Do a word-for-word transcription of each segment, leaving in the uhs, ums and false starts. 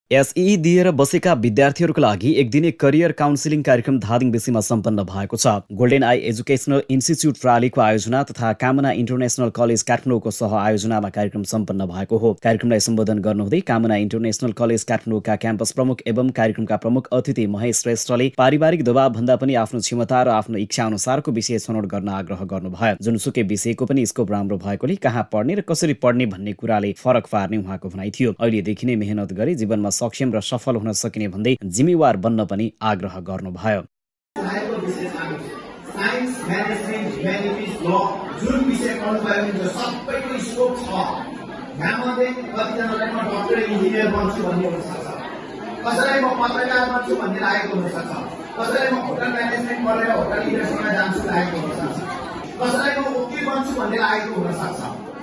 एसई दिएर बसेका विद्यार्थीहरूका लागि एक दिने करियर काउन्सिलिङ कार्यक्रम धादिङ बेसीमा सम्पन्न भएको छ। गोल्डेन आई एजुकेसनल इन्स्टिच्युट प्रालीको आयोजना तथा कामना इन्टरनेसनल कलेज काठमाडौँको सह आयोजनामा कार्यक्रम सम्पन्न भएको हो। कार्यक्रमलाई सम्बोधन गर्नुहुँदै कामना इन्टरनेसनल कलेज काठमाडौँका क्याम्पस प्रमुख एवं कार्यक्रमका प्रमुख अतिथि महेश श्रेष्ठले पारिवारिक दबाव भन्दा पनि आफ्नो क्षमता र आफ्नो इच्छा अनुसारको विषय छनौट गर्न आग्रह गर्नुभयो। जुनसुकै विषयको पनि स्कोप राम्रो भएकोले कहाँ पढ्ने र कसरी पढ्ने भन्ने कुराले फरक पार्ने उहाँको भनाइ थियो। अहिलेदेखि नै मेहनत गरी जीवनमा सक्षम र सफल हुन सकिने भन्दै जिम्मेवार बन्न पनि आग्रह गर्नुभयो। साइन्स, म्यानेजमेन्ट, ह्युम्यानिटिज, ल जुन विषय पढ्नु भयो भने सबैको स्कोप छ। यहाँमध्ये कतिजनालाई म डक्टर इन्जिनियर बन्छु भन्ने हुनसक्छ, कसैलाई म पत्रकार बन्छु भन्ने लागेको हुनसक्छ, कसैलाई म होटल म्यानेजमेन्ट पढेर होटल इन्डस्ट्रीमा जान्छु लागेको हुनसक्छ, कसैलाई म वकिल बन्छु भन्ने लागेको हुनसक्छ।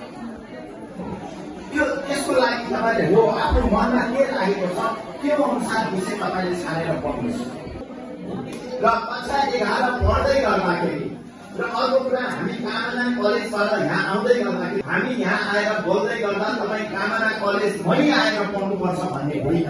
त्यो त्यसको लागि तपाईँले हो आफ्नो मनमा के लागेको छ त्यो अनुसार विषय तपाईँले छानेर पढ्नुहोस्। र कक्षा एघार पढ्दै गर्दाखेरि र अर्को कुरा हामी कामना कलेजबाट यहाँ आउँदै गर्दाखेरि हामी यहाँ आएर बोल्दै गर्दा तपाईँ कामना कलेज पनि आएर पढ्नुपर्छ भन्ने होइन।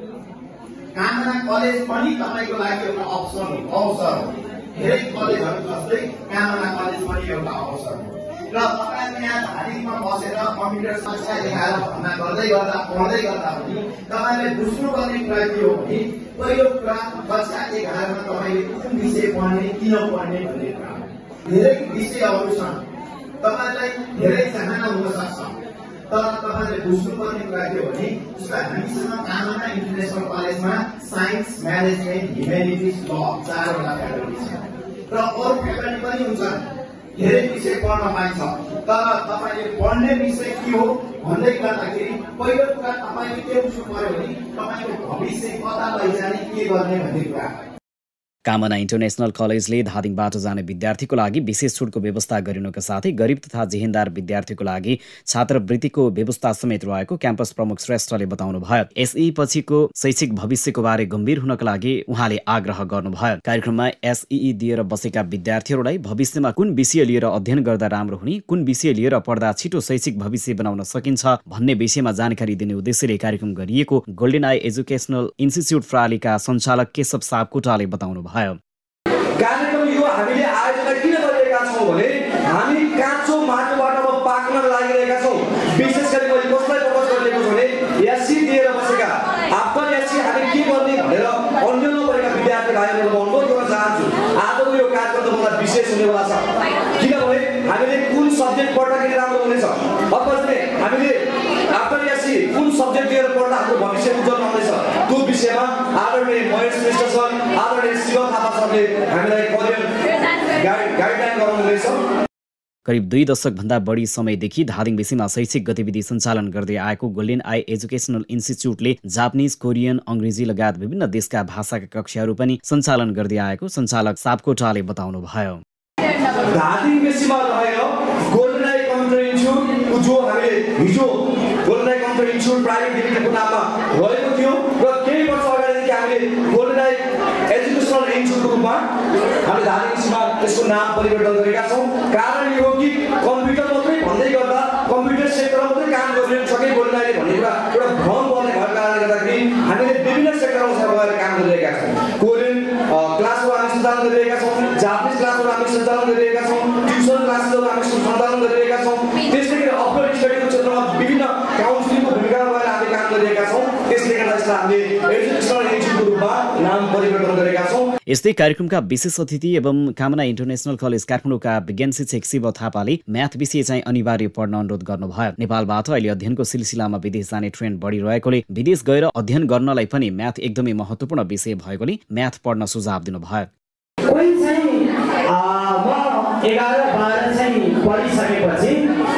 कामना कलेज पनि तपाईँको लागि एउटा अवसर हो, अवसर हो। धेरै कलेजहरू जस्तै कामना कलेज पनि एउटा अवसर हो। र तपाईँ यहाँ धादिङमा बसेर कम्प्युटर कक्षा एघार भर्ना गर्दै गर्दा पढ्दै गर्दा पनि तपाईँले बुझ्नुपर्ने कुरा के हो भने पहिलो कुरा कक्षा एघारमा तपाईँले कुन विषय पढ्ने, किन पढ्ने भन्ने कुरा। धेरै विषयहरू छन्, तपाईँलाई धेरै चाहना हुन सक्छ, तर तपाईँले बुझ्नुपर्ने कुरा के हो भने हामीसँग कामना इन्टरनेसनल कलेजमा साइन्स, म्यानेजमेन्ट, ह्युम्यानिटिज, ल चारवटा फ्याकल्टी छ र अरू फ्याकल्टी पनि हुन्छन्। धेरै विषय पढ्न पाइन्छ, तर तपाईँले पढ्ने विषय के हो भन्दै गर्दाखेरि पहिलो कुरा तपाईँले के बुझ्नु पर्यो भने तपाईँको भविष्य कता लैजाने, के गर्ने भन्ने कुरा। कामना इन्टरनेसनल कलेजले धादिङबाट जाने विद्यार्थीको लागि विशेष छुटको व्यवस्था गरिनुका साथै गरिब तथा जेहेन्दार विद्यार्थीको लागि छात्रवृत्तिको व्यवस्था समेत रहेको क्याम्पस प्रमुख श्रेष्ठले बताउनुभयो। एसई पछिको शैक्षिक भविष्यको बारे गम्भीर हुनका लागि उहाँले आग्रह गर्नुभयो। कार्यक्रममा एसई दिएर बसेका विद्यार्थीहरूलाई भविष्यमा कुन विषय लिएर अध्ययन गर्दा राम्रो हुने, कुन विषय लिएर पढ्दा छिटो शैक्षिक भविष्य बनाउन सकिन्छ भन्ने विषयमा जानकारी दिने उद्देश्यले कार्यक्रम गरिएको गोल्डेन आई एजुकेसनल इन्स्टिच्युट प्रालीका सञ्चालक केशव सापकोटाले बताउनु भयो। कार्यक्रम यो हामीले आयोजना किन गरिरहेका छौँ भने हामी काँचो माटोबाट पाक्न लागिरहेका छौँ। विशेष गरी मैले कसलाई फोकस गरिरहेको छु भने एससी दिएर बसेका आफ्टर एससी हामी के गर्ने भनेर अन्य परेका विद्यार्थी भाइहरूलाई म अनुरोध गर्न चाहन्छु। आजको यो कार्यक्रम त मलाई विशेष हुनेवाला छ, किनभने हामीले कुन सब्जेक्ट पढ्दाखेरि राम्रो हुनेछ, अथवा हामीले आफ्टर एससी कुन सब्जेक्ट लिएर पढ्दा हाम्रो भविष्य उज्जवल हुनेछ त्यो विषयमा आदरणीय महेश श्रेष्ठ सर, आदरणीय शिव थापा सरले हामीलाई करियर गाइडलाइन गराउनुहुनेछ। करिब दुई दशकभन्दा बढी समयदेखि धादिङ बेसीमा शैक्षिक गतिविधि सञ्चालन गर्दै आएको गोल्डेन आई एजुकेसनल इन्स्टिच्युटले जापानिज, कोरियन, अङ्ग्रेजी लगायत विभिन्न देशका भाषाका कक्षाहरू पनि सञ्चालन गर्दै आएको सञ्चालक सापकोटाले बताउनु भयो। धादिङ बेसीमा रहेर गोल्डेन आई कम्प्युटर इन्स्टिच्युट जो हामीले हिजो Golden Eye Computer Institute Private लिमिटेडको नाममा रहेको थियो र केही वर्ष अगाडिदेखि हामीले गोल्डेन आई एजुकेसनल इन्स्टिच्युटको रूपमा हामीले धादिङ बेसीमा यसको नाम परिवर्तन गरेका छौँ। कारण यो हो कि कम्प्युटर मात्रै भन्दै गर्दा कम्प्युटर सेक्टरमा मात्रै काम गरिरहनु सके गोल्डेन आईले भन्ने कुरा एउटा भ्रम गर्ने भएको कारणले गर्दाखेरि हामीले विभिन्न सेक्टरमा गएर काम गरिरहेका छौँ। कोरियन क्लासहरू हामी सञ्चालन गरिरहेका छौँ, जापानिज क्लासहरू हामी सञ्चालन गरिरहेका छौँ, ट्युसन क्लासहरू हामी सञ्चालन गरिरहेका छौँ। त्यसै गरी अपग्रेड स्टडीको क्षेत्रमा विभिन्न काउन्सिलिङको भूमिका रहेर हामी काम गरिरहेका छौँ। त्यसले गर्दा यसलाई हामीले एजुकेसनल इन्स्टिच्युटको रूपमा नाम परिवर्तन गरेका छौँ। यस्तै कार्यक्रमका विशेष अतिथि एवं कामना इन्टरनेसनल कलेज काठमाडौँका विज्ञान शिक्षक शिव थापाले म्याथ विषय चाहिँ अनिवार्य पढ्न अनुरोध गर्नुभयो। नेपालबाट अहिले अध्ययनको सिलसिलामा विदेश जाने ट्रेन्ड बढिरहेकोले विदेश गएर अध्ययन गर्नलाई पनि म्याथ एकदमै महत्त्वपूर्ण विषय भएकोले म्याथ पढ्न सुझाव दिनुभयो। कोही चाहिँ म एघार बाह्र चाहिँ पढिसकेपछि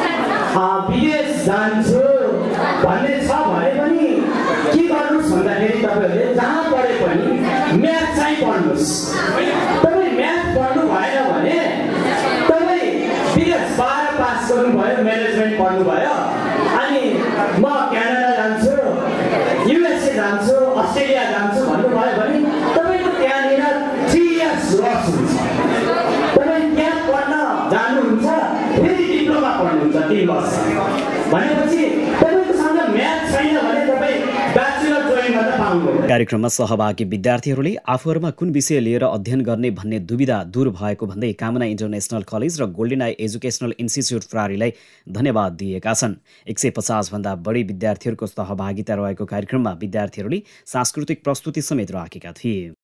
विदेश जान्छु भन्ने छ भने पनि के गर्नुहोस् भन्दाखेरि तपाईँहरूले जहाँ पढे पनि म्याथ चाहिँ पढ्नुहोस्। तपाईँ म्याथ पढ्नु भएन भने तपाईँ विदेश बाह्र पास गर्नुभयो, म्यानेजमेन्ट पढ्नुभयो, अनि म क्यानाडा जान्छु, युएसए जान्छु, अस्ट्रेलिया जान्छु भन्नुभयो भने तपाईँको त्यहाँनिर थ्री इयर्स लस हुन्छ। तपाईँ त्यहाँ पढ्न जानुहुन्छ, फेरि डिप्लोमा पढ्नुहुन्छ तिन वर्ष भनेपछि तपाईँकोसँग म्याथ छैन भने तपाईँ ब्याचलर जोइन गर्न चाहूँगा। कार्यक्रममा सहभागी विद्यार्थीहरूले आफूहरूमा कुन विषय लिएर अध्ययन गर्ने भन्ने दुविधा दूर भएको भन्दै कामना इन्टरनेसनल कलेज र गोल्डेन आई एजुकेसनल इन्स्टिच्युट प्रहरीलाई धन्यवाद दिएका छन्। एक सय पचास भन्दा बढी विद्यार्थीहरूको सहभागिता रहेको कार्यक्रममा विद्यार्थीहरूले सांस्कृतिक प्रस्तुति समेत राखेका थिए।